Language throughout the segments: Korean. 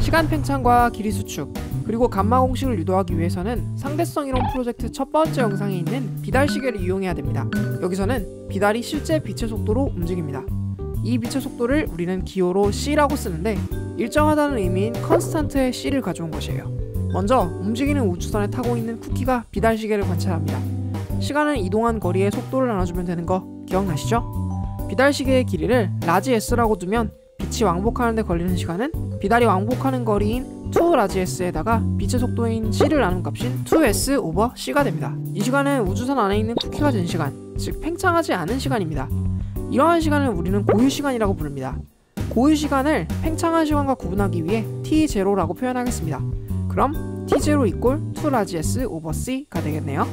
시간 팽창과 길이 수축, 그리고 감마 공식을 유도하기 위해서는 상대성 이론 프로젝트 첫 번째 영상에 있는 비달 시계를 이용해야 됩니다. 여기서는 비달이 실제 빛의 속도로 움직입니다. 이 빛의 속도를 우리는 기호로 c라고 쓰는데 일정하다는 의미인 컨스탄트의 c를 가져온 것이에요. 먼저 움직이는 우주선에 타고 있는 쿠키가 비달 시계를 관찰합니다. 시간은 이동한 거리의 속도를 나눠주면 되는 거 기억나시죠? 비달 시계의 길이를 라지 s라고 두면 빛이 왕복하는 데 걸리는 시간은 비달이 왕복하는 거리인 2 라지 s에다가 빛의 속도인 c를 나눈 값인 2s 오버 c가 됩니다. 이 시간은 우주선 안에 있는 쿠키가 된 시간, 즉 팽창하지 않은 시간입니다. 이러한 시간을 우리는 고유 시간이라고 부릅니다. 고유 시간을 팽창한 시간과 구분하기 위해 t0라고 표현하겠습니다. 그럼 t0 이꼴 2 라지 s 오버 c가 되겠네요.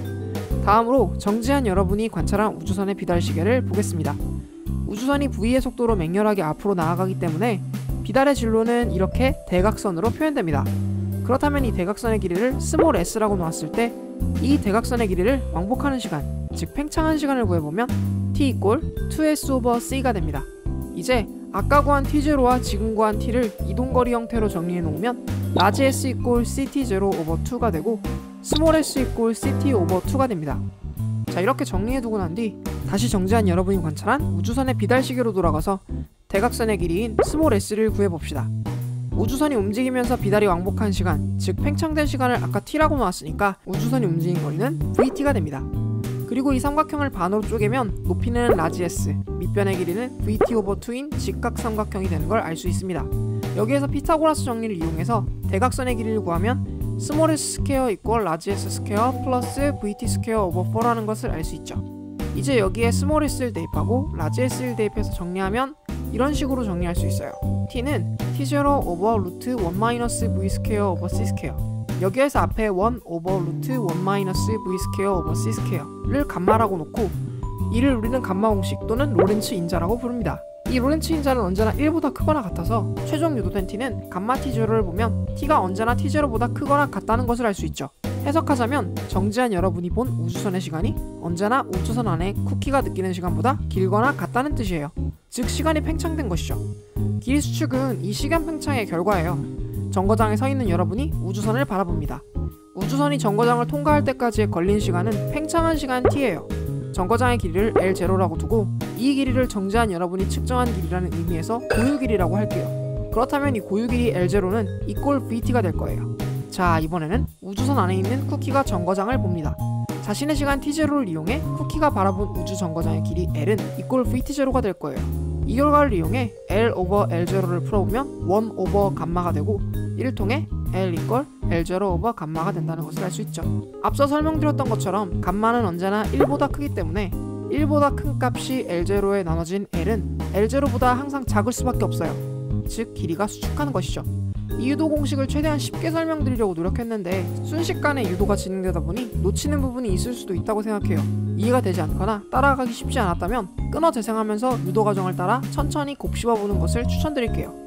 다음으로 정지한 여러분이 관찰한 우주선의 비달 시계를 보겠습니다. 우주선이 v의 속도로 맹렬하게 앞으로 나아가기 때문에 비달의 진로는 이렇게 대각선으로 표현됩니다. 그렇다면 이 대각선의 길이를 스몰 s라고 놓았을 때 이 대각선의 길이를 왕복하는 시간, 즉 팽창한 시간을 구해보면 t 이꼴 2s 오버 c가 됩니다. 이제 아까 구한 t0와 지금 구한 t를 이동거리 형태로 정리해 놓으면 라지 s 이꼴 ct0 오버 2가 되고 스몰 s 이꼴 ct 오버 2가 됩니다. 자, 이렇게 정리해두고 난 뒤 다시 정지한 여러분이 관찰한 우주선의 비달 시계로 돌아가서 대각선의 길이인 스몰 s를 구해봅시다. 우주선이 움직이면서 비달이 왕복한 시간, 즉 팽창된 시간을 아까 t라고 놓았으니까 우주선이 움직인 거리는 vt가 됩니다. 그리고 이 삼각형을 반으로 쪼개면 높이는 라지 s, 밑변의 길이는 vt 오버 2인 직각 삼각형이 되는 걸 알 수 있습니다. 여기에서 피타고라스 정리를 이용해서 대각선의 길이를 구하면 스몰 s 스퀘어 이꼴 라지 s 스퀘어 플러스 vt 스퀘어 오버 4라는 것을 알 수 있죠. 이제 여기에 스몰 s를 대입하고 라지 s를 대입해서 정리하면 이런 식으로 정리할 수 있어요. t는 t0 오버 루트 1 마이너스 v 스퀘어 오버 c 스퀘어, 여기에서 앞에 1 오버 루트 1 마이너스 v 스퀘어 오버 c 스퀘어를 감마라고 놓고 이를 우리는 감마 공식 또는 로렌츠 인자라고 부릅니다. 이 로렌츠 인자는 언제나 1보다 크거나 같아서 최종 유도된 t는 감마 t0를 보면 t가 언제나 t0보다 크거나 같다는 것을 알 수 있죠. 해석하자면 정지한 여러분이 본 우주선의 시간이 언제나 우주선 안에 쿠키가 느끼는 시간보다 길거나 같다는 뜻이에요. 즉 시간이 팽창된 것이죠. 길이 수축은 이 시간 팽창의 결과예요. 정거장에 서 있는 여러분이 우주선을 바라봅니다. 우주선이 정거장을 통과할 때까지의 걸린 시간은 팽창한 시간 t예요. 정거장의 길이를 L0라고 두고 이 길이를 정지한 여러분이 측정한 길이라는 의미에서 고유 길이라고 할게요. 그렇다면 이 고유 길이 L0는 이꼴 vt가 될 거예요. 자, 이번에는 우주선 안에 있는 쿠키가 정거장을 봅니다. 자신의 시간 t0를 이용해 쿠키가 바라본 우주 정거장의 길이 L은 이꼴 vt0가 될 거예요. 이 결과를 이용해 L 오버 L0를 풀어보면 1 오버 감마가 되고 이를 통해 L 이꼴 L0 오버 감마가 된다는 것을 알 수 있죠. 앞서 설명드렸던 것처럼 감마는 언제나 1보다 크기 때문에 1보다 큰 값이 L0에 나눠진 L은 L0보다 항상 작을 수밖에 없어요. 즉 길이가 수축하는 것이죠. 이 유도 공식을 최대한 쉽게 설명드리려고 노력했는데 순식간에 유도가 진행되다 보니 놓치는 부분이 있을 수도 있다고 생각해요. 이해가 되지 않거나 따라가기 쉽지 않았다면 끊어 재생하면서 유도 과정을 따라 천천히 곱씹어보는 것을 추천드릴게요.